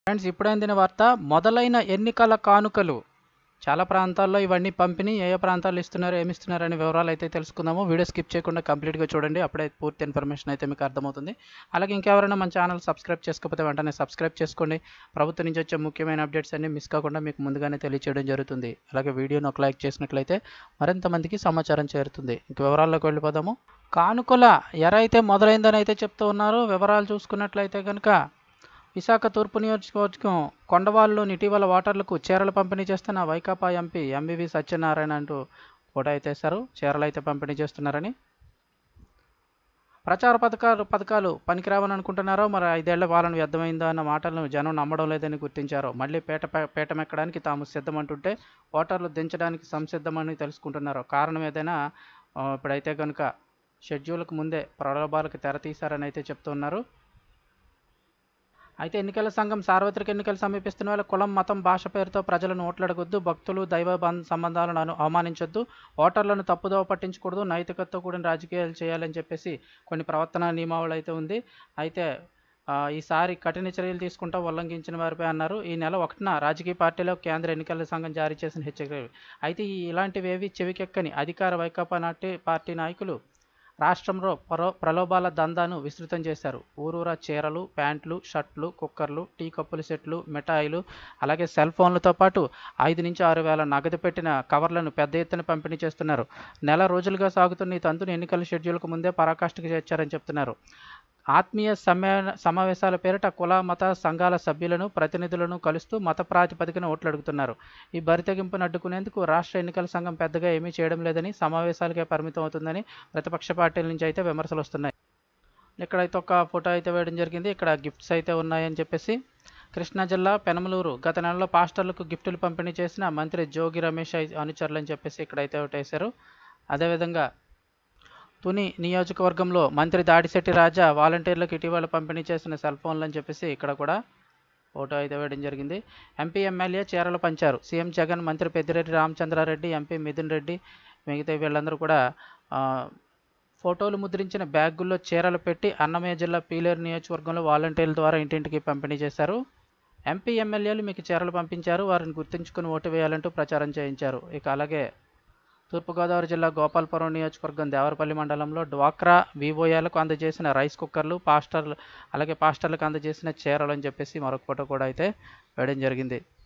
Friends, ఇప్పుడైందిన వార్త మొదలైన ఎన్నికల కానుకలు. చాలా ప్రాంతాల్లో ఇవన్నీ పంపిణీ ఏ ప్రాంతాల్లో ఇస్తున్నారు, ఏమి ఇస్తున్నారు అనే వివరాలు అయితే తెలుసుకుందాము. వీడియో స్కిప్ చేయకుండా కంప్లీట్గా చూడండి, అప్పుడే పూర్తి ఇన్ఫర్మేషన్ అయితే మీకు అర్థమవుతుంది. అలాగే ఇంకెవరైనా మన ఛానల్ సబ్స్క్రైబ్ చేసుకోకపోతే వెంటనే సబ్స్క్రైబ్ చేసుకోండి. ప్రభుత్వం నుంచి వచ్చే ముఖ్యమైన అప్డేట్స్ అన్ని మిస్ కాకుండా మీకు ముందుగానే తెలియచేయడం జరుగుతుంది. అలాగే వీడియోను ఒక లైక్ చేసినట్లయితే మరింత మందికి సమాచారం చేరుతుంది. ఇంక వివరాల్లోకి వెళ్ళిపోదాము. కానుకల ఎర అయితే మొదలైందని అయితే చెప్తూ ఉన్నారు. వివరాలు చూసుకున్నట్లయితే కనుక విశాఖ తూర్పు నియోజకవర్గం కొండవాళ్ళలోని ఇటీవల ఓటర్లకు చీరలు పంపిణీ చేస్తున్న వైకాపా ఎంపీ ఎంవివి సత్యనారాయణ అంటూ కూడా అయితే వేశారు. చీరలు అయితే పంపిణీ చేస్తున్నారని. ప్రచార పథకాలు పనికిరావని అనుకుంటున్నారో, మరి 5 ఏళ్ల పాలన వ్యర్థమైందా అన్న మాటలను జనం నమ్మడం లేదని గుర్తించారు. మళ్ళీ పీఠమెక్కడానికి తాము సిద్ధమంటుంటే ఓటర్లు దించడానికి సంసిద్ధమని తెలుసుకుంటున్నారు. కారణం ఏదైనా ఇప్పుడైతే కనుక షెడ్యూల్కు ముందే ప్రలోభాలకు తెరతీశారని అయితే చెప్తున్నారు. అయితే ఎన్నికల సంఘం సార్వత్రిక ఎన్నికలు సమీపిస్తున్న వేళ కులం, మతం, భాష పేరుతో ప్రజలను ఓట్లాడగొద్దు, భక్తులు, దైవ సంబంధాలను అవమానించొద్దు, ఓటర్లను తప్పుదోవ పట్టించకూడదు, నైతికతతో కూడిన రాజకీయాలు చేయాలని చెప్పేసి కొన్ని ప్రవర్తన నియమావళి అయితే ఉంది. అయితే ఈసారి కఠిన చర్యలు తీసుకుంటా ఉల్లంఘించిన వారిపై అన్నారు. ఈ నెల 1న రాజకీయ పార్టీలో కేంద్ర ఎన్నికల సంఘం జారీ చేసిన హెచ్చరికలు. అయితే ఇలాంటివేవి చెవికెక్కని అధికార వైకాపా పార్టీ నాయకులు రాష్ట్రంలో ప్రలోభాల దందాను విస్తృతం చేశారు. ఊరూరా చీరలు, ప్యాంట్లు, షర్ట్లు, కుక్కర్లు, టీ కప్పుల సెట్లు, మిఠాయిలు, అలాగే సెల్ ఫోన్లతో పాటు 5 నుంచి 6 వేల నగదు పెట్టిన కవర్లను పెద్ద ఎత్తున పంపిణీ చేస్తున్నారు. నెల రోజులుగా సాగుతున్న ఈ తంతును ఎన్నికల షెడ్యూల్కు ముందే పరాకాష్ఠకు చేర్చారని చెప్తున్నారు. ఆత్మీయ సమావేశాల పేరిట కుల, మత సంఘాల సభ్యులను, ప్రతినిధులను కలుస్తూ మత ప్రాతిపదికన ఓట్లు అడుగుతున్నారు. ఈ బరితెగింపును అడ్డుకునేందుకు రాష్ట్ర ఎన్నికల సంఘం పెద్దగా ఏమీ చేయడం లేదని, సమావేశాలకే పరిమితం అవుతుందని ప్రతిపక్ష పార్టీల నుంచి అయితే విమర్శలు వస్తున్నాయి. ఇక్కడైతే ఒక ఫోటో అయితే వేయడం జరిగింది. ఇక్కడ గిఫ్ట్స్ అయితే ఉన్నాయని చెప్పేసి. కృష్ణా జిల్లా పెనమలూరు గత నెలలో పాస్టర్లకు గిఫ్టులు పంపిణీ చేసిన మంత్రి జోగి రమేష్ అనుచరులు అని చెప్పేసి ఇక్కడైతే ఒకటి వేశారు. అదేవిధంగా తుని నియోజకవర్గంలో మంత్రి దాడిశెట్టి రాజా వాలంటీర్లకు ఇటీవల పంపిణీ చేసిన సెల్ ఫోన్లు అని చెప్పేసి ఇక్కడ కూడా ఫోటో అయితే వేయడం జరిగింది. ఎంపీ, ఎమ్మెల్యే చీరలు పంచారు. సీఎం జగన్, మంత్రి పెద్దిరెడ్డి రామచంద్రారెడ్డి, ఎంపీ మిథున్ రెడ్డి, మిగతా వీళ్ళందరూ కూడా ఫోటోలు ముద్రించిన బ్యాగుల్లో చీరలు పెట్టి అన్నమయ్య జిల్లా పీలేరు నియోజకవర్గంలో వాలంటీర్ల ద్వారా ఇంటింటికి పంపిణీ చేశారు. ఎంపీ, ఎమ్మెల్యేలు మీకు చీరలు పంపించారు, వారిని గుర్తుంచుకుని ఓటు వేయాలంటూ ప్రచారం చేయించారు. ఇక అలాగే తూర్పుగోదావరి జిల్లా గోపాలపురం నియోజకవర్గం దేవరపల్లి మండలంలో డ్వాక్రా వివోఏలకు అందజేసిన రైస్ కుక్కర్లు, పాస్టర్లకు అందజేసిన చీరలు అని చెప్పేసి మరొక ఫోటో కూడా అయితే వేయడం జరిగింది.